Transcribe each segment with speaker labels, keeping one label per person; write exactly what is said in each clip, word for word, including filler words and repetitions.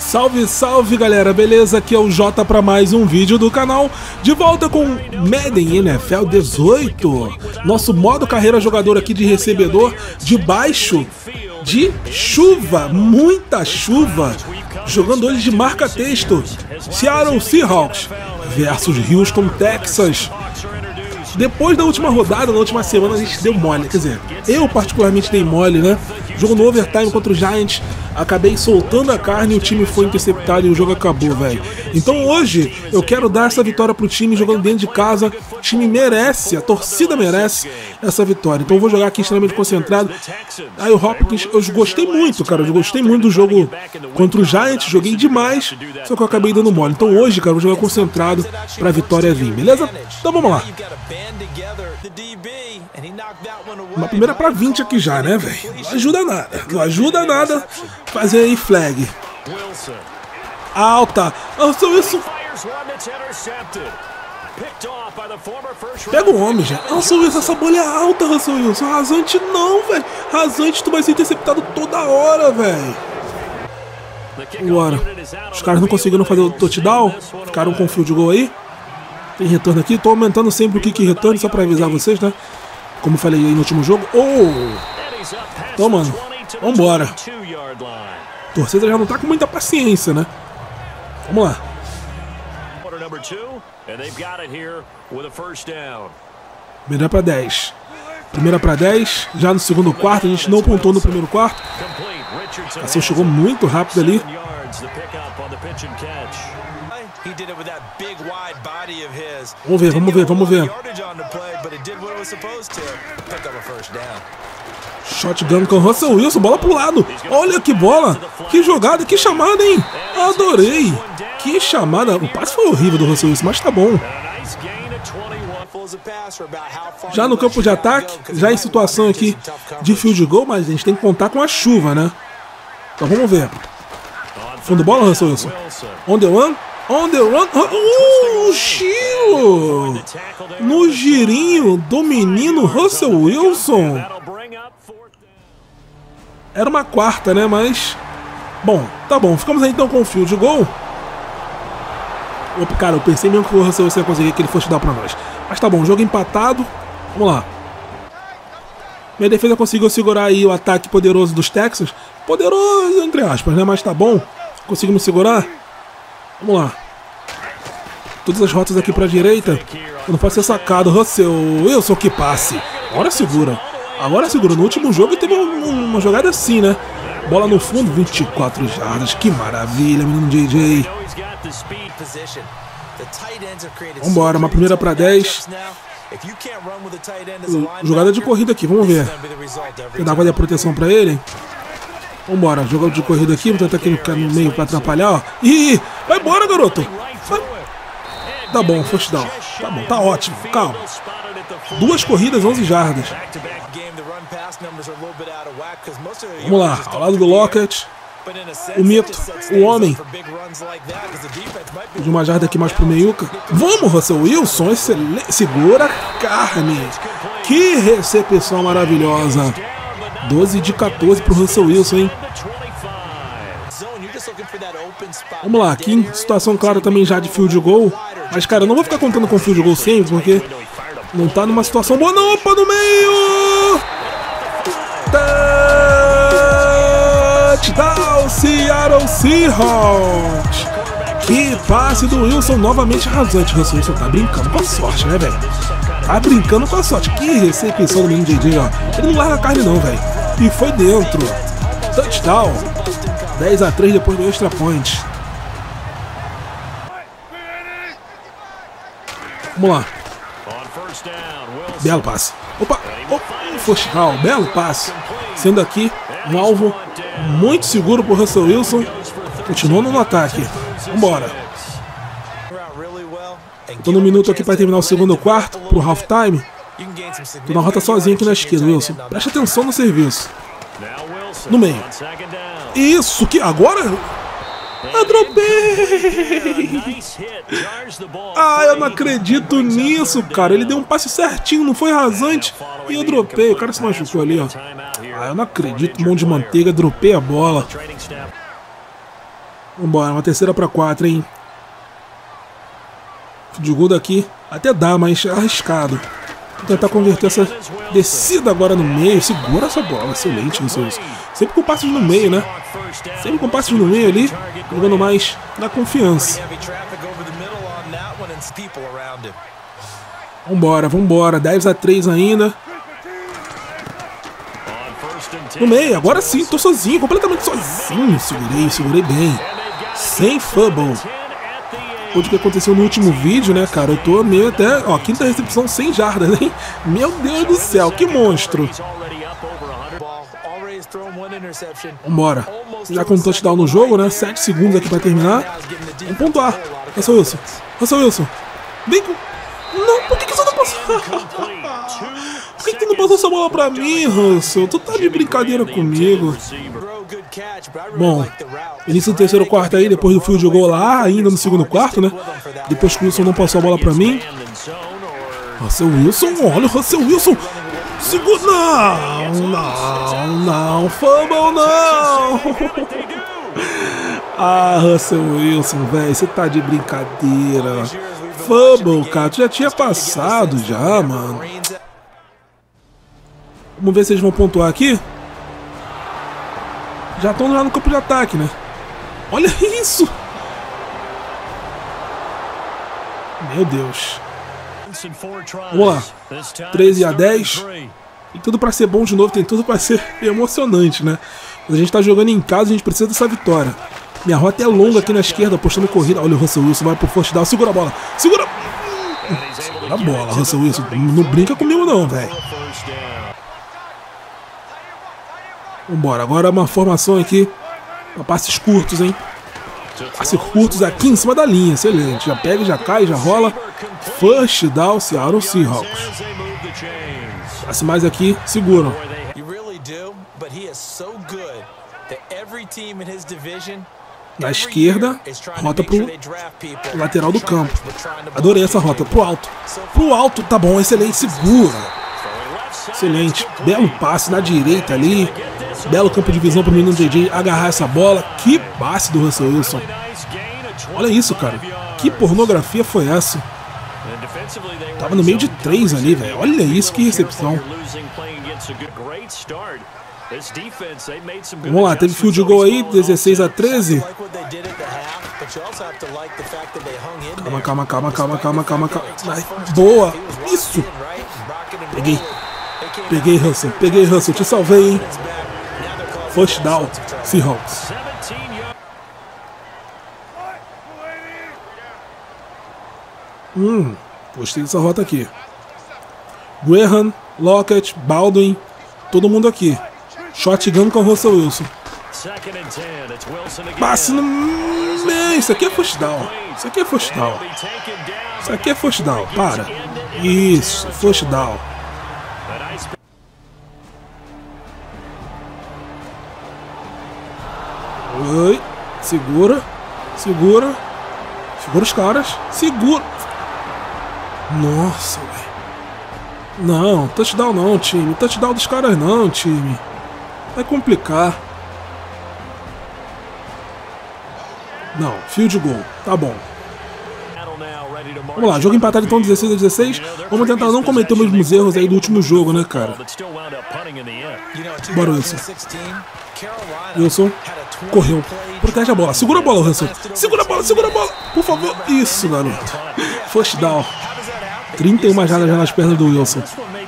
Speaker 1: Salve, salve galera, beleza? Aqui é o Jota para mais um vídeo do canal, de volta com Madden N F L dezoito, nosso modo carreira jogador aqui de recebedor, debaixo de chuva, muita chuva, jogando hoje de marca-texto, Seattle Seahawks versus Houston Texans. Depois da última rodada, na última semana, a gente deu mole, quer dizer, eu particularmente dei mole, né? Jogo no overtime contra o Giants, acabei soltando a carne e o time foi interceptado e o jogo acabou, velho. Então hoje eu quero dar essa vitória pro time jogando dentro de casa. O time merece, a torcida merece essa vitória. Então eu vou jogar aqui extremamente concentrado. Aí o Hopkins, eu gostei muito, cara, eu gostei muito do jogo contra o Giants, joguei demais, só que eu acabei dando mole. Então hoje, cara, eu vou jogar concentrado pra vitória vir, beleza? Então vamos lá. Uma primeira pra vinte aqui já, né, velho? Não ajuda nada, não ajuda nada fazer aí flag. Alta. Nossa, isso. Pega o homem, já. Nossa, Wilson, essa bolha é alta, Russell Wilson. Rasante não, velho. Rasante, tu vai ser interceptado toda hora, velho. Bora. Os caras não conseguiram fazer o touchdown. Ficaram com field goal aí. Tem retorno aqui. Tô aumentando sempre o kick retorno, só pra avisar vocês, né? Como eu falei aí no último jogo. Oh! Então, mano, vambora. A torcida já não tá com muita paciência, né? Vamos lá. Primeira pra dez. Primeira pra dez. Já no segundo quarto. A gente não pontou no primeiro quarto. A ação chegou muito rápido ali. Vamos ver, vamos ver, vamos ver. Shotgun com Russell Wilson, bola pro lado. Olha que bola, que jogada, que chamada, hein? Adorei. Que chamada. O passe foi horrível do Russell Wilson, mas tá bom. Já no campo de ataque, já em situação aqui de field goal, mas a gente tem que contar com a chuva, né? Então vamos ver. Fundo bola, Russell Wilson. On the one. On the run. Uh, giro! No girinho do menino Russell Wilson. Era uma quarta, né? Mas... Bom, tá bom. Ficamos aí então com o field goal. Opa, cara, eu pensei mesmo que o Russell Wilson ia conseguir que ele fosse dar pra nós. Mas tá bom, jogo empatado. Vamos lá. Minha defesa conseguiu segurar aí o ataque poderoso dos Texans. Poderoso, entre aspas, né? Mas tá bom. Conseguimos segurar. Vamos lá. Todas as rotas aqui pra direita. Não pode ser sacado. Russell Wilson, que passe. Agora segura. Agora segura. No último jogo teve uma, uma jogada assim, né? Bola no fundo, vinte e quatro jardas. Que maravilha, menino J J. Vambora, uma primeira pra dez. Jogada de corrida aqui, vamos ver. Tentar fazer a proteção pra ele. Vambora, jogada de corrida aqui. Vou tentar aqui no, no meio pra atrapalhar, ó. Ih, vai embora, garoto. Vai. Tá bom, first down. Tá bom, tá ótimo, calma. Duas corridas, onze jardas. Vamos lá, ao lado do Lockett. O mito, o homem. De uma jarda aqui mais pro meiuca. Vamos, Russell Wilson, excelente. Segura a carne. Que recepção maravilhosa. doze de quatorze pro Russell Wilson, hein? Vamos lá, aqui em situação clara também já de field goal. Mas, cara, eu não vou ficar contando com field goal sempre, porque não tá numa situação boa. Não, opa, no meio! Touchdown, Seattle Seahawks! Que passe do Wilson, novamente rasante. O Russell Wilson tá brincando com a sorte, né, velho? Tá brincando com a sorte. Que recepção do menino J J, ó. Ele não larga a carne não, velho. E foi dentro. Touchdown. dez a três depois do extra point. Vamos lá. Belo passe. Opa. Opa. First down. Belo passe. Sendo aqui um alvo muito seguro pro Russell Wilson. Continuando no ataque. Vambora. Tô no minuto aqui para terminar o segundo quarto pro halftime. Tô na rota sozinho aqui na esquerda, Wilson. Presta atenção no serviço. No meio. Isso que agora... Eu dropei! Ah, eu não acredito nisso, cara. Ele deu um passe certinho, não foi rasante. E eu dropei. O cara se machucou ali, ó. Ah, eu não acredito. Mão de manteiga, dropei a bola. Vambora, uma terceira para quatro, hein? De gol daqui até dá, mas é arriscado. Vou tentar converter essa descida agora no meio. Segura essa bola, excelente isso. Sempre com passos no meio, né? Sempre com passos no meio ali, jogando mais na confiança. Vambora, vambora. dez a três ainda. No meio, agora sim, tô sozinho, completamente sozinho. Segurei, segurei bem. Sem fumble. O que aconteceu no último vídeo, né, cara? Eu tô meio até... Ó, quinta recepção sem jardas, hein? Meu Deus do céu, que monstro. Vambora. Já com um touchdown no jogo, né? sete segundos aqui pra terminar. Vamos pontuar. Russell Wilson. Russell Wilson. Vem com... Não, por que que você não passou? Por que que tu não passou essa bola pra mim, Russell? Tu tá de brincadeira comigo. Bom, início do terceiro quarto aí, depois do field goal lá, ainda no segundo quarto, né? Depois que o Wilson não passou a bola pra mim. Russell Wilson, olha o Russell Wilson. Segura, não, não, não, fumble não. Ah, Russell Wilson, velho, você tá de brincadeira. Fumble, cara, tu já tinha passado já, mano. Vamos ver se eles vão pontuar aqui. Já estão lá no campo de ataque, né? Olha isso! Meu Deus. Vamos lá. treze a dez. Tem tudo pra ser bom de novo, tem tudo pra ser emocionante, né? Mas a gente tá jogando em casa, a gente precisa dessa vitória. Minha rota é longa aqui na esquerda, apostando corrida. Olha o Russell Wilson, vai pro first down. Segura a bola. Segura! Segura a bola, Russell Wilson. Não brinca comigo não, velho. Vambora, agora uma formação aqui para passes curtos, hein? Passes curtos aqui em cima da linha, excelente. Já pega, já cai, já rola. First down, Seattle Seahawks. Passe mais aqui, seguram. Na esquerda, rota pro lateral do campo. Adorei essa rota, pro alto. Pro alto, tá bom, excelente, segura. Excelente, belo passe na direita ali. Belo campo de visão pro menino J J agarrar essa bola. Que passe do Russell Wilson. Olha isso, cara. Que pornografia foi essa? Tava no meio de três ali, velho. Olha isso, que recepção. Vamos lá, teve field goal aí, dezesseis a treze. Calma, calma, calma, calma, calma, calma, calma. Ai, boa. Isso. Peguei. Peguei, Russell. Peguei, Russell. Te salvei, hein. First down, Seahawks. Hum, gostei dessa rota aqui. Graham, Lockett, Baldwin, todo mundo aqui. Shotgun com o Russell Wilson. Passe no meio. Isso aqui é first down. Isso aqui é first down. Isso aqui é first down. Para. Isso, first down. Oi, segura, segura, segura os caras, segura. Nossa, velho. Não, touchdown não, time. Touchdown dos caras não, time. Vai complicar. Não, field goal, tá bom. Vamos lá, jogo empatado então, dezesseis a dezesseis. Vamos tentar não cometer os mesmos erros aí do último jogo, né, cara? Bora, Wilson. Wilson correu. Protege a bola. Segura a bola, Wilson. Segura a bola, segura a bola. Por favor. Isso, garoto. First down. trinta e uma jardas já nas pernas do Wilson.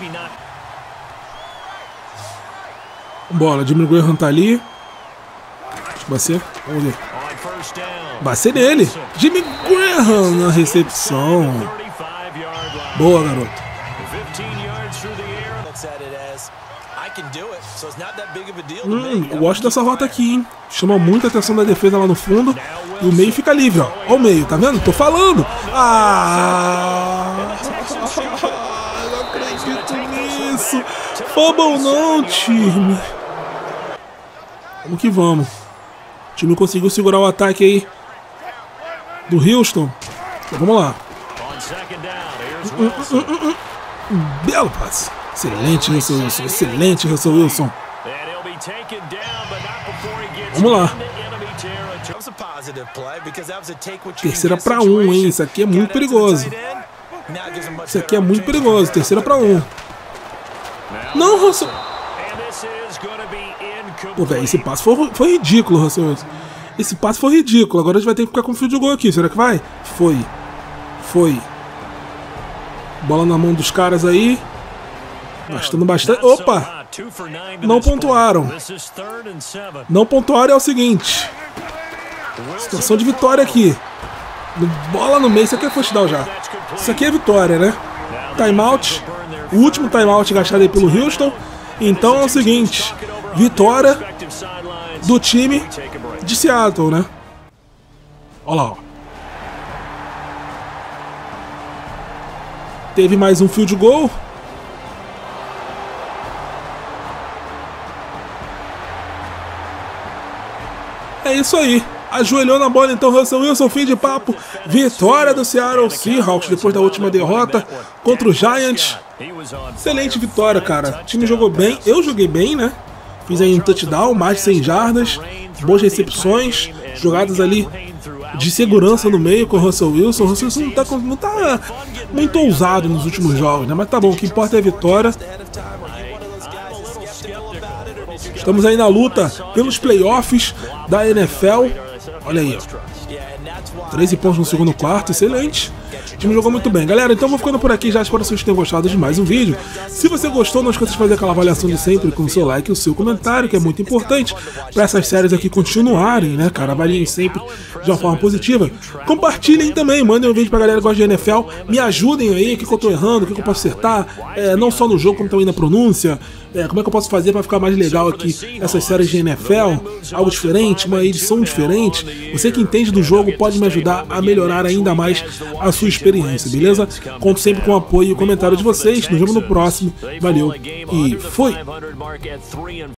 Speaker 1: Bola. Jimmy Graham tá ali. Acho que vai ser. Vamos ver. Vai ser nele. Jimmy Graham na recepção. Boa, garoto. Hum, eu gosto dessa rota aqui, hein? Chama muita atenção da defesa lá no fundo. E o meio fica livre, ó. Ó o meio, tá vendo? Tô falando. Ah! Não acredito nisso. Fumble não, time. Vamos que vamos. O time conseguiu segurar o ataque aí do Houston. Então, vamos lá. Hum, hum, hum, hum, hum. Belo passe. Excelente, Russell Wilson. Excelente, Russell Wilson. Vamos lá. Terceira pra um, hein? Isso aqui é muito perigoso. Isso aqui é muito perigoso. Terceira pra um. Não, Russell. Pô, velho, esse passe foi, foi ridículo, Russell. Esse passe foi ridículo. Agora a gente vai ter que ficar com o fio de gol aqui. Será que vai? Foi. Foi. Bola na mão dos caras aí. Gastando bastante. Opa! Não pontuaram. Não pontuaram é o seguinte. Situação de vitória aqui. Bola no meio. Isso aqui é touchdown já. Isso aqui é vitória, né? Timeout. O último timeout gastado aí pelo Houston. Então é o seguinte. Vitória do time de Seattle, né? Olha lá, ó. Teve mais um field goal. É isso aí. Ajoelhou na bola então Russell Wilson, fim de papo. Vitória do Seattle Seahawks depois da última derrota contra o Giants. Excelente vitória, cara. O time jogou bem, eu joguei bem, né? Fiz aí um touchdown, mais de cem jardas, boas recepções, jogadas ali de segurança no meio com o Russell Wilson. O Russell Wilson não tá, não tá muito ousado nos últimos jogos, né? Mas tá bom, o que importa é a vitória. Estamos aí na luta pelos playoffs da N F L. Olha aí, ó. treze pontos no segundo quarto, excelente. O time jogou muito bem. Galera, então vou ficando por aqui já. Espero que vocês tenham gostado de mais um vídeo. Se você gostou, não esqueça de fazer aquela avaliação de sempre com o seu like e o seu comentário, que é muito importante para essas séries aqui continuarem, né, cara? Avaliem sempre de uma forma positiva. Compartilhem também, mandem um vídeo pra galera que gosta de N F L. Me ajudem aí, o que, que eu tô errando, o que, que eu posso acertar, é, não só no jogo, como também na pronúncia. É, como é que eu posso fazer para ficar mais legal aqui essas séries de N F L, algo diferente, uma edição diferente. Você que entende do jogo pode me ajudar a melhorar ainda mais a sua experiência, beleza? Conto sempre com o apoio e o comentário de vocês. Nos vemos no próximo. Valeu e fui!